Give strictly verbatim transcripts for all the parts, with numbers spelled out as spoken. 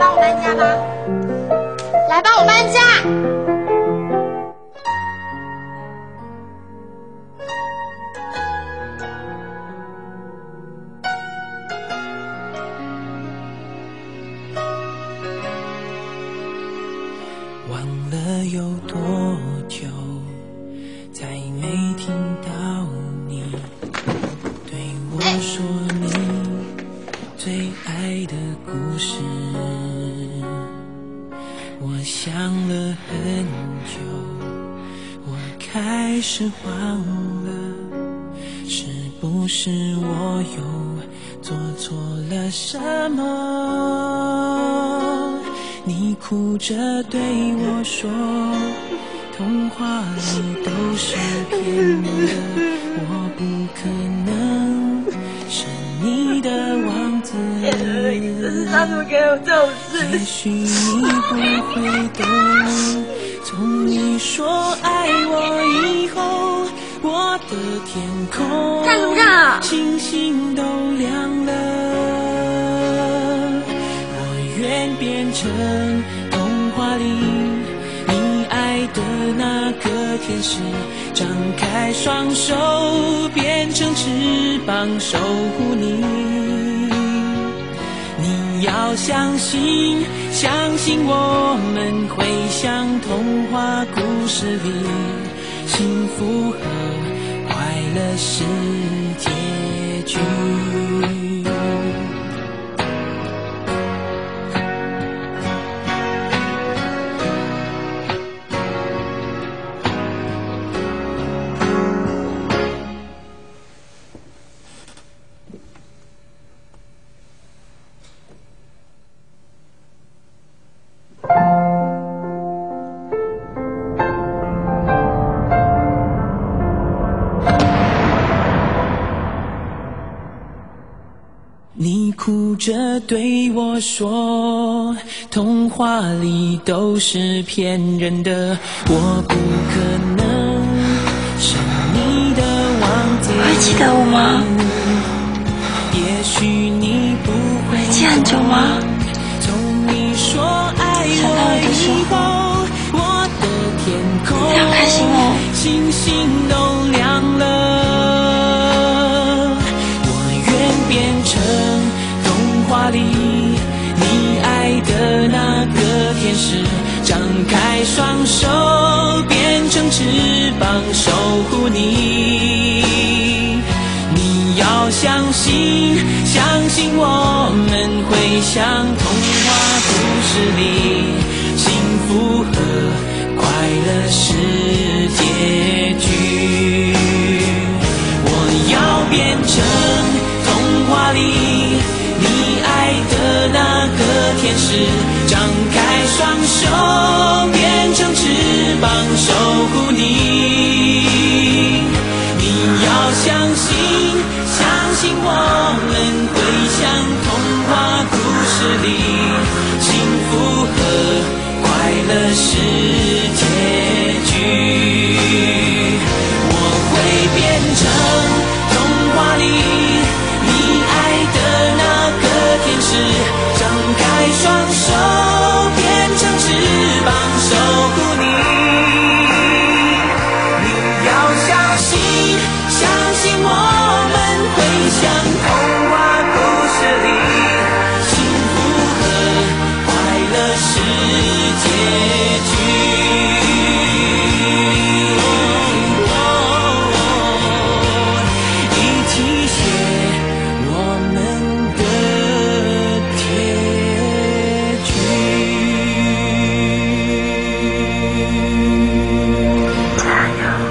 帮我搬家吗？来帮我搬家！ 忘了有多久，再没听到你对我说你最爱的故事。我想了很久，我开始忘了，是不是我又做错了什么？你哭着对我说，童话里都是骗人的，我不可能是你的王子。 他怎么给我这种事？ 也许你不会懂，从你说爱我以后，我的天空干什么干啊？ 星星都亮了。我愿变成童话里你爱的那个天使，张开双手变成翅膀守护你。你要相信，相信我们会像童话故事里，幸福和快乐是结局。你哭着对我说，童话里都是骗人的，我不可能是你的王子。 会记得我吗？ 也许你不会记很久吗？ 从你说爱我以后，我的天空非常开心哦， 星星都亮了。画里你爱的那个天使，张开双手变成翅膀守护你。你要相信，相信我们会像童话故事里，幸福和快乐是结局。我要变成童话里你爱的那个天使，张开双手变成翅膀守护你。你要相信，相信我们会像童话故事里，幸福和快乐是结局。我会变成童话里你爱的那个天使，张开双手变成翅膀守护你。你要相信，相信我们会像童话故事里，幸福和快乐是结局。一起写我们的结局。加油！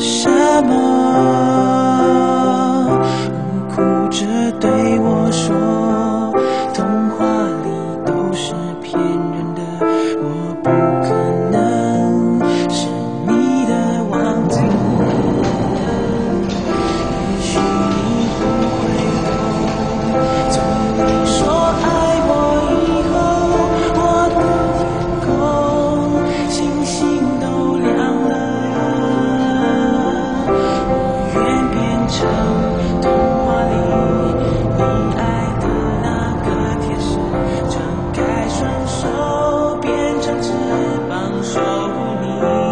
什么？哭着对我说，童话里都是骗人的，我不可能是你的王子。也许你不会懂，从你说爱我以后，我的天空星星都亮了。我愿变成童话里你爱的那个天使，张开双手变成翅膀守护你。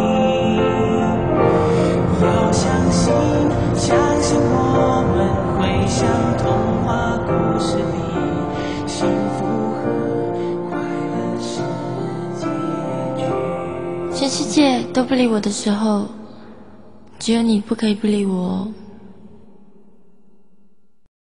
要相信，相信我们会像童话故事里，幸福和快乐是结局。 全世界都不理我的时候，只有你不可以不理我哦。